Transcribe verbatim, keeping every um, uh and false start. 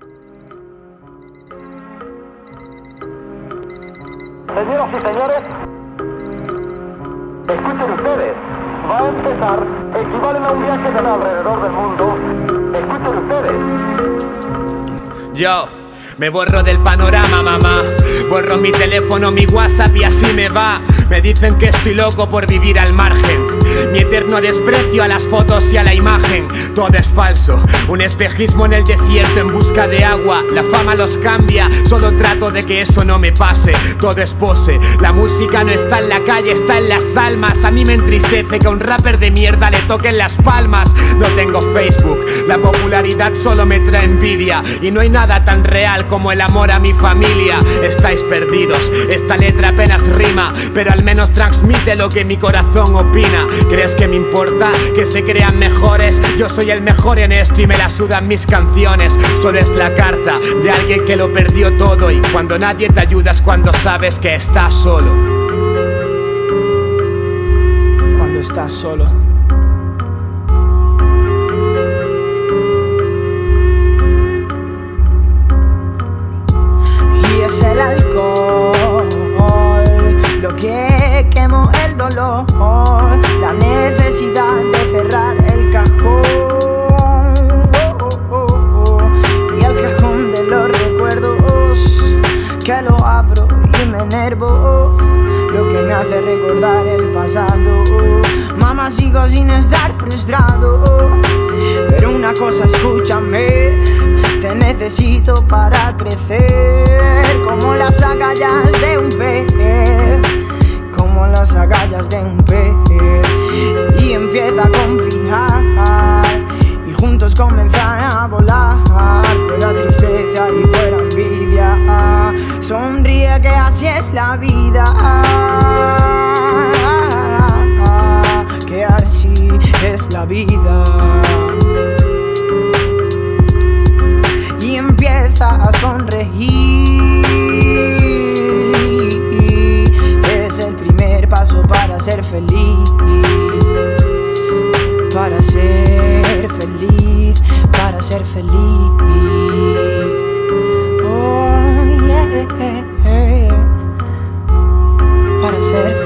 Señoras y señores, escuchen ustedes, va a empezar, equivalen a un viaje de alrededor del mundo. Escuchen ustedes. Yo me borro del panorama, mamá. Borro mi teléfono, mi WhatsApp y así me va. Me dicen que estoy loco por vivir al margen. Mi eterno desprecio a las fotos y a la imagen. Todo es falso, un espejismo en el desierto en busca de agua. La fama los cambia, solo trato de que eso no me pase. Todo es pose, la música no está en la calle, está en las almas. A mí me entristece que a un rapper de mierda le toquen las palmas. No tengo Facebook, la popularidad solo me trae envidia. Y no hay nada tan real como el amor a mi familia. Estáis perdidos, esta letra apenas rima, pero al menos transmite lo que mi corazón opina. ¿Crees que me importa que se crean mejores? Yo soy el mejor en esto y me la sudan mis canciones. Solo es la carta de alguien que lo perdió todo. Y cuando nadie te ayuda es cuando sabes que estás solo. Cuando estás solo. Y es el alcohol lo que quemó el dolor, la necesidad de cerrar el cajón, oh, oh, oh, y el cajón de los recuerdos, que lo abro y me enervo, lo que me hace recordar el pasado. Mamá, sigo sin estar frustrado, pero una cosa escúchame, te necesito para crecer, como las agallas de un pez, como las agallas de un pez. Y empieza a confiar y juntos comenzar a volar. Fuera tristeza y fuera envidia, sonríe que así es la vida, que así es la vida. Y empieza a sonreír, es el primer paso para ser feliz, para ser feliz, para ser feliz. Oh, yeah, para ser feliz.